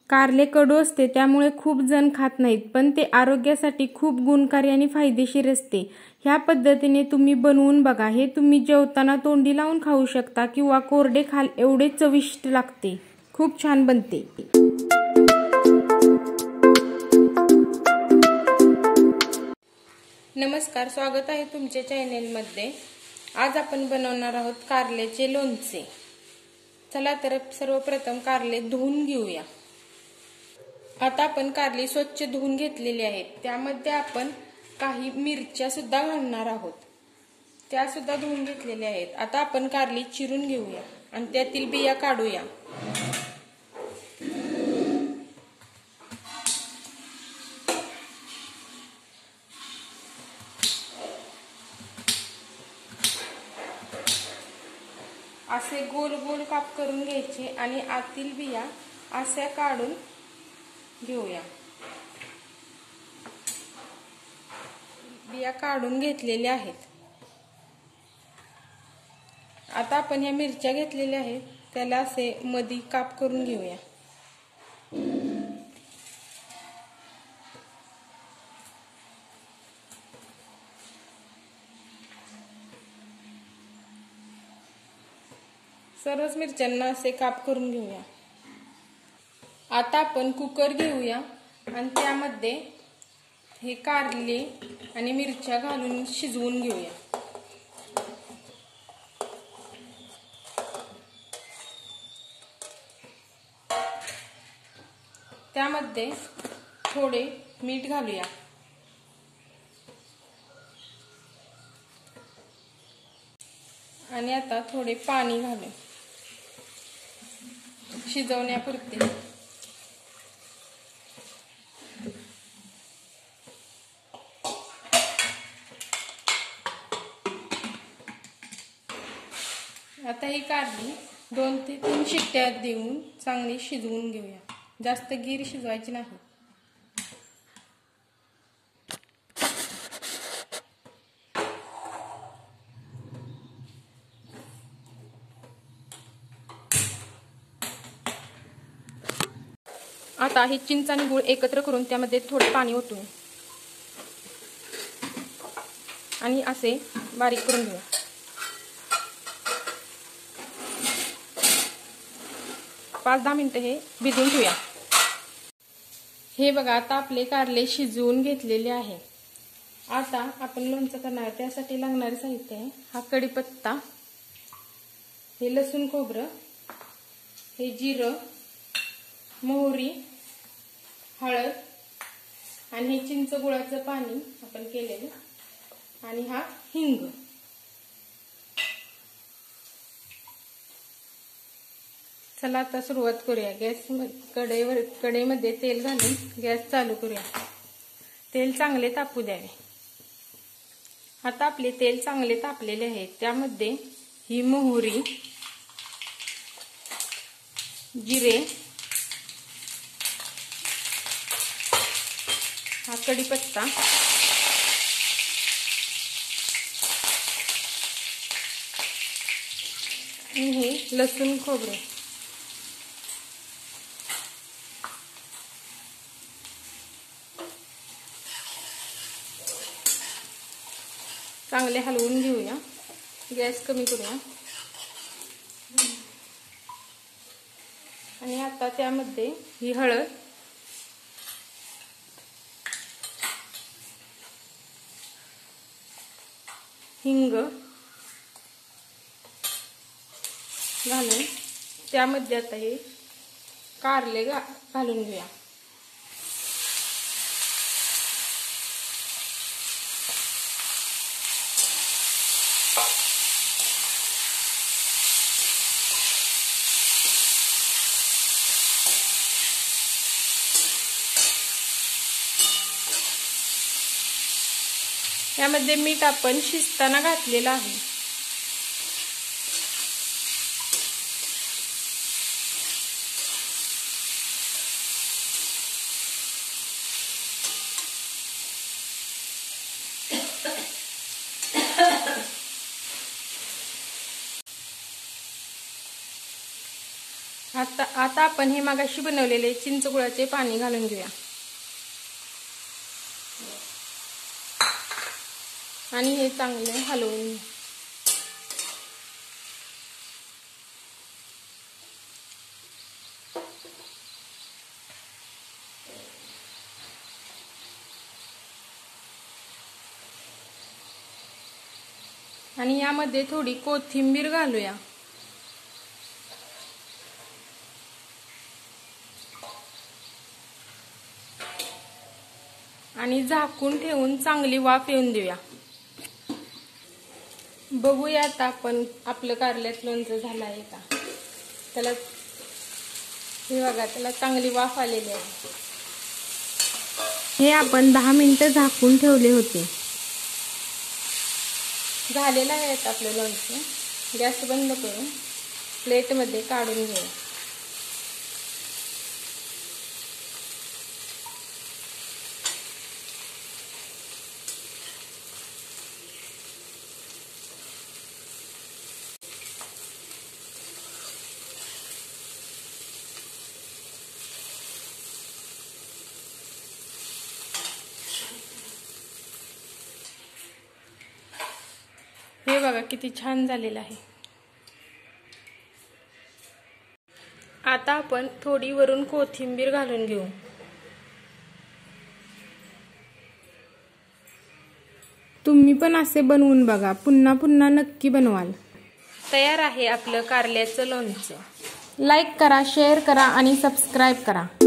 कारले कडू असते त्यामुळे खूप जण खात नाहीत, पण ते आरोग्यासाठी खूप गुणकारी आणि फायदेशीर असते। ह्या पद्धतीने तुम्ही बनवून बघा। हे तुम्ही जेवताना तोंडी लावून खाऊ शकता किंवा कोरडे खाल एवढे चविष्ट लागते। खूप छान बनते। नमस्कार, स्वागत आहे तुमच्या चॅनेलमध्ये। आज आपण बनवणार आहोत कारल्याचे लोणचे। चला तर सर्वप्रथम कारले धुवून घेऊया। आता आपण कारले स्वच्छ धुवून घेतलेले आहेत। त्यामध्ये आपण काही मिरच्या सुद्धा घालणार आहोत, त्या सुद्धा धुवून घेतलेल्या आहेत। आता आपण कारले चिरून घेऊया आणि त्यातील बिया काढूया। असे गोल गोल काप करून घ्यायचे आणि आतील बिया अशा काढून घेऊया। बिया काढून घेतलेल्या आहेत। आता आपण या मिरच्या घेतलेल्या आहेत त्याला असे मधी काप करून घेऊया। सर्वच मिरच्यांना असे काप करून घेऊया। आता आपण कुकर घेऊया आणि त्यामध्ये हे कारले आणि मिरच्या घालून शिजवून घेऊया। त्यामध्ये थोडे मीठ घालूया आणि आता थोडे पाणी घालू शिजवण्यापुरते। आता ही कारली 2 ते 3 शिट्ट्या देऊन चांगली शिजवून घेऊया। जास्त गीर शिजवायची नाही। आता हे चिंच आणि गूळ एकत्र करून त्यामध्ये थोडे पाणी ओतून आणि असे बारीक करून घेऊया। पाच 10 मिनिटे हे भिजवून ठेवूया। हे बघा, आता आपले कारले शिजवून घेतलेले आहे। आता आपण लोणचं करणार आहे त्यासाठी लागणारे साहित्य आहे हा कढीपत्ता, हे लसूण खोबरं, हे जिरं, मोहरी, हळद आणि हे चिंच गुळाचं पाणी आपण केलेलं आणि हा हिंग। चला आता सुरुवात करूया। गॅस कढईमध्ये तेल घालून गॅस चालू करूया। तेल चांगले तापू द्यावे। आता आपले तेल चांगले तापलेले आहे त्यामध्ये ही मोहरी, जिरे, हा कढीपत्ता, आणि हे लसूण खोबरं चांगले हलवून घेऊया। गॅस कमी करूया आणि आता त्यामध्ये ही हळद, हिंग घालून त्यामध्ये आता हे कारले घालून घेऊया। यामध्ये मीठ आपण शिजताना घातलेलं आहे। आता आपण हे मागाशी बनवलेले चिंचगुळाचे पाणी घालून घेऊया आणि हे चांगले हलवून घेऊ. आणि यामध्ये थोडी कोथिंबीर घालूया. आणि झाकून ठेवून चांगली वाफ येऊन देऊया. बघूया आता आपण आपलं कारल्याचं लोणचं झालं आहे का. त्याला हे बघा, त्याला चांगली वाफ आलेली आहे. हे आपण 10 मिनिटं झाकून ठेवले होते. झालेलं आहे आता आपलं लोणचं. गॅस बंद करून प्लेटमध्ये काढून घेऊ. हे बघा किती छान झालेलं आहे. आता आपण थोडी वरून कोथिंबीर घालून घेऊ. तुम्ही पण असे बनवून बघा, पुन्हा पुन्हा नक्की बनवाल. तयार आहे आपलं कारल्याचं लोणचं. लाईक करा, शेअर करा आणि सबस्क्राईब करा.